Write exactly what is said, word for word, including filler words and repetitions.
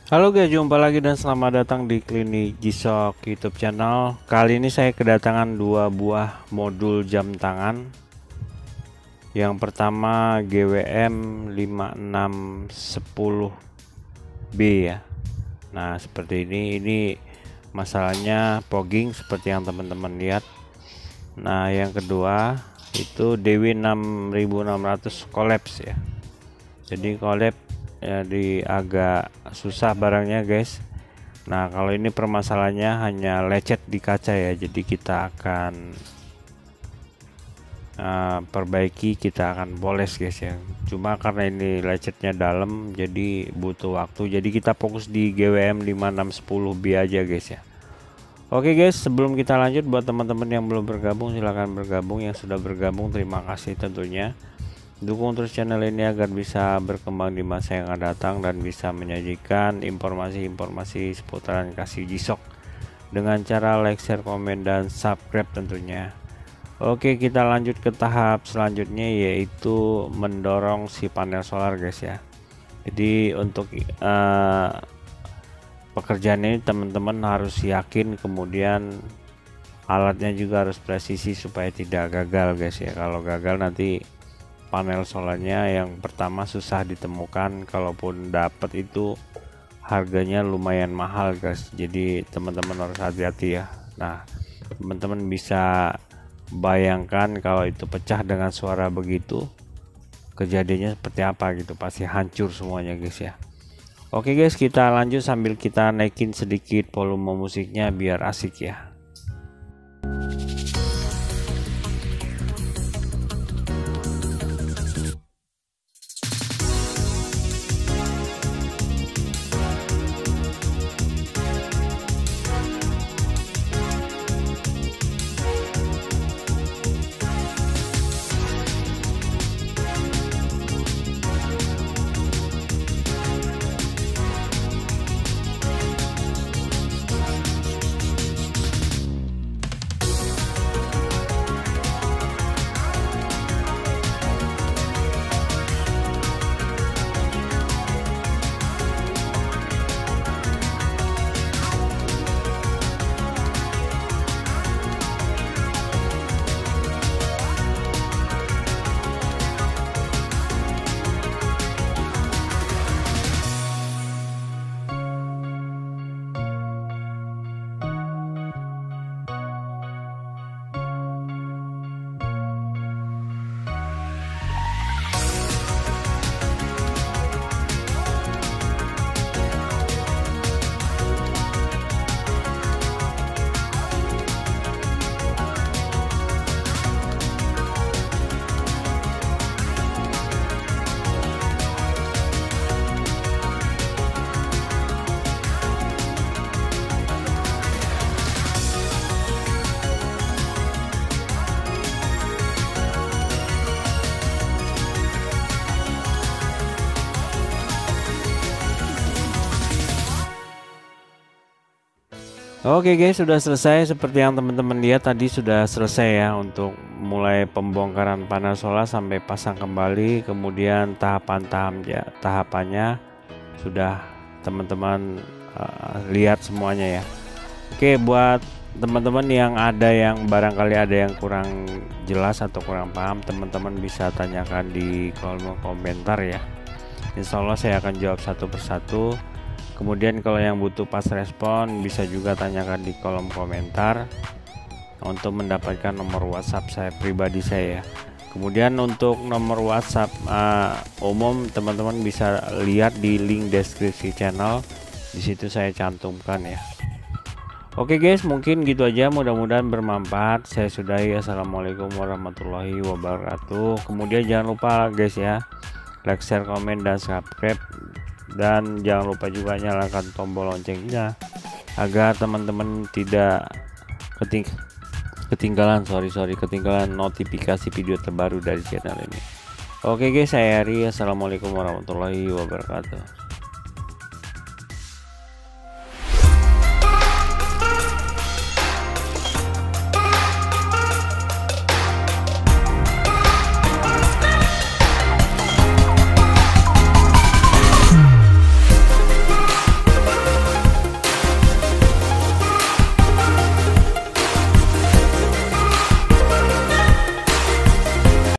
Halo guys, jumpa lagi dan selamat datang di Klinik G-Shock YouTube channel. Kali ini saya kedatangan dua buah modul jam tangan. Yang pertama G W M lima enam satu nol B ya. Nah, seperti ini. Ini masalahnya fogging seperti yang teman-teman lihat. Nah, yang kedua itu D W enam ribu enam ratus collapse ya. Jadi collapse ya, di agak susah barangnya guys. Nah, kalau ini permasalahannya hanya lecet di kaca ya, jadi kita akan uh, perbaiki, kita akan poles guys ya. Cuma karena ini lecetnya dalam jadi butuh waktu, jadi kita fokus di G W M lima enam satu nol B aja guys ya. Oke guys, sebelum kita lanjut, buat teman-teman yang belum bergabung silahkan bergabung, yang sudah bergabung terima kasih tentunya. Dukung terus channel ini agar bisa berkembang di masa yang akan datang dan bisa menyajikan informasi-informasi seputaran kasih G-Shock dengan cara like, share, komen, dan subscribe tentunya. Oke, kita lanjut ke tahap selanjutnya, yaitu mendorong si panel solar guys ya. Jadi untuk uh, pekerjaan ini teman-teman harus yakin, kemudian alatnya juga harus presisi supaya tidak gagal guys ya. Kalau gagal nanti panel solarnya yang pertama susah ditemukan, kalaupun dapat itu harganya lumayan mahal guys, jadi teman-teman harus hati-hati ya. Nah, teman-teman bisa bayangkan kalau itu pecah dengan suara begitu, kejadiannya seperti apa gitu, pasti hancur semuanya guys ya. Oke guys, kita lanjut sambil kita naikin sedikit volume musiknya biar asik ya. Oke guys, sudah selesai. Seperti yang teman-teman lihat tadi, sudah selesai ya untuk mulai pembongkaran panel solar sampai pasang kembali, kemudian tahapan-tahap ya, tahapannya sudah teman-teman uh, lihat semuanya ya. Oke, buat teman-teman yang ada yang barangkali ada yang kurang jelas atau kurang paham, teman-teman bisa tanyakan di kolom komentar ya. Insya Allah saya akan jawab satu persatu. Kemudian kalau yang butuh pas respon bisa juga tanyakan di kolom komentar untuk mendapatkan nomor WhatsApp saya pribadi saya. Kemudian untuk nomor WhatsApp uh, umum teman-teman bisa lihat di link deskripsi channel, di situ saya cantumkan ya. Oke guys, mungkin gitu aja, mudah-mudahan bermanfaat. Saya sudahi. Assalamualaikum warahmatullahi wabarakatuh. Kemudian jangan lupa guys ya, like, share, komen, dan subscribe. Dan jangan lupa juga nyalakan tombol loncengnya agar teman-teman tidak keting ketinggalan sorry sorry ketinggalan notifikasi video terbaru dari channel ini. Oke guys, saya Ari. Assalamualaikum warahmatullahi wabarakatuh.